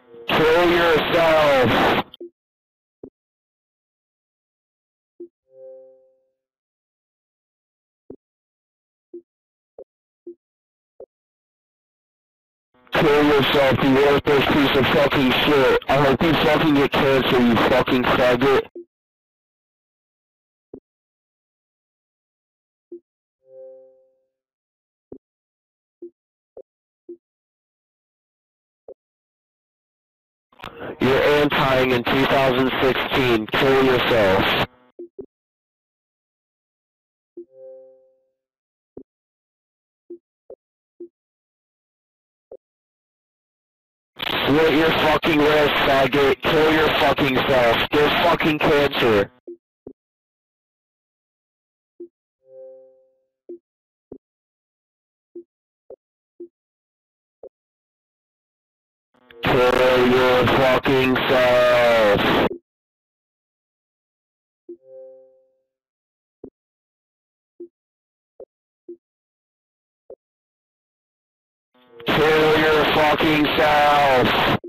Kill yourself. Kill yourself, you worthless piece of fucking shit. I hope you fucking get cancer, you fucking faggot. You're anti-ing in 2016. Kill yourself. Slit your fucking wrist, faggot. Kill your fucking self. Get fucking cancer. Kill your fucking self. Kill your fucking self.